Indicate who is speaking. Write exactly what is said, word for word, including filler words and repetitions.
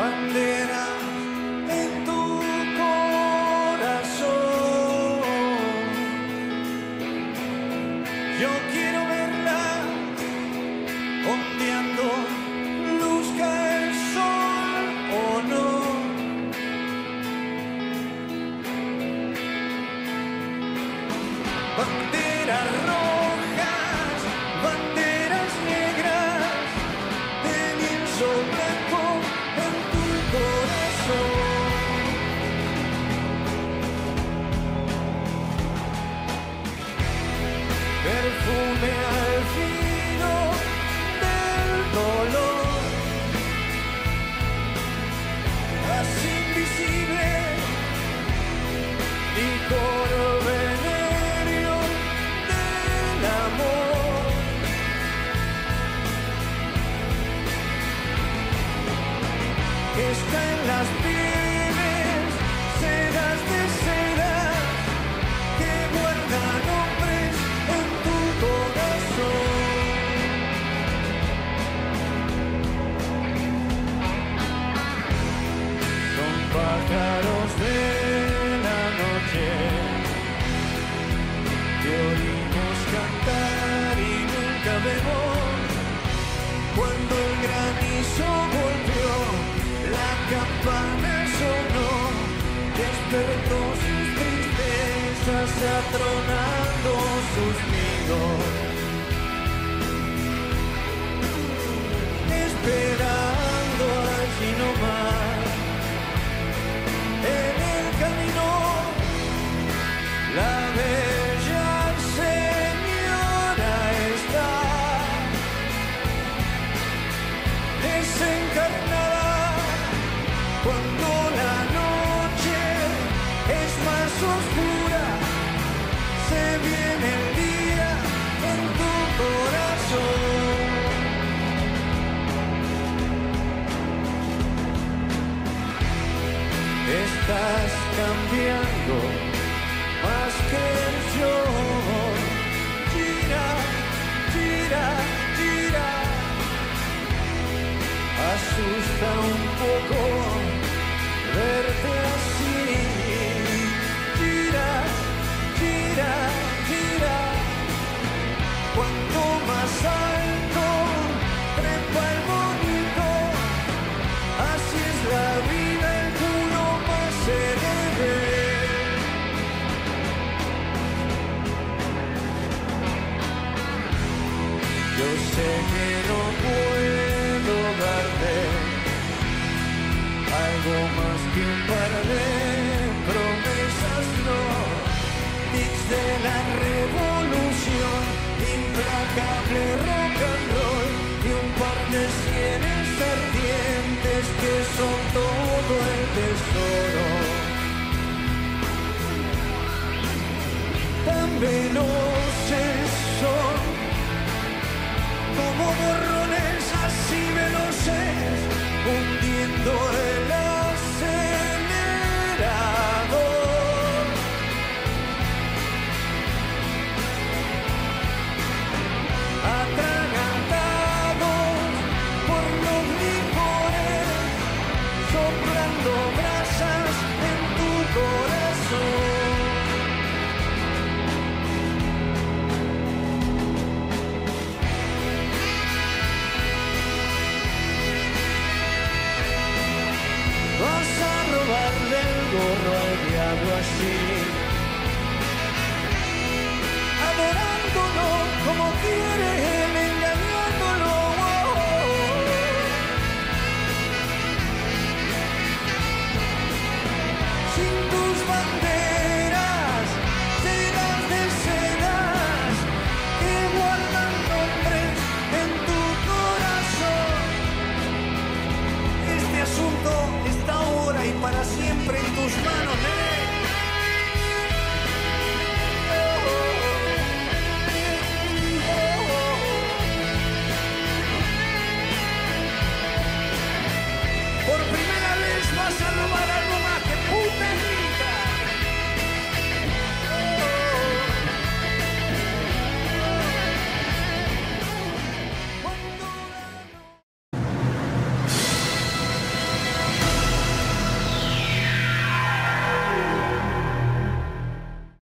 Speaker 1: bandera en tu corazón. Yo quiero verla ondeando, luzca el sol o no. Banderas rojas, banderas negras, de lienzo blanco en tu corazón. Perfume al filo del dolor, así invisible y coro venéreo del amor. Está en las pieles, sedas de seda que guardan hombres en tu corazón. Son pájaros de la noche que oímos cantar y nunca vemos. Cuando el granizo golpeó, la campana sonó, despertó sus tristezas atronando sus nidos, esperando allí nomás. En el camino, la bella señora está desencarnada. Cuando la noche es más oscura, se viene el día en tu corazón. Estás cambiando más que yo. Gira, gira, gira. Asusta un poco verte así. Gira, gira, gira. Cuanto más alto trepa el bonito, así es la vida, el puro más se debe. Yo sé que no puedo darte algo más que un par de promesas, no. Tics de la revolución, implacable rock and roll y un par de sienes ardientes que son todo el tesoro. Tan veloces son como borrones así veloces, hundiendo el acelerador. Atragantados por los licores, soplando brasas en tu corazón. Vas a robarle el gorro al diablo así, adorándolo como quiere él, engañándolo. Sin tus banderas, sedas de sedas que guardan nombres en tu corazón. Este asunto está ahora y para siempre en tus manos, nene. Por primera vez vas a robar algo más que puta.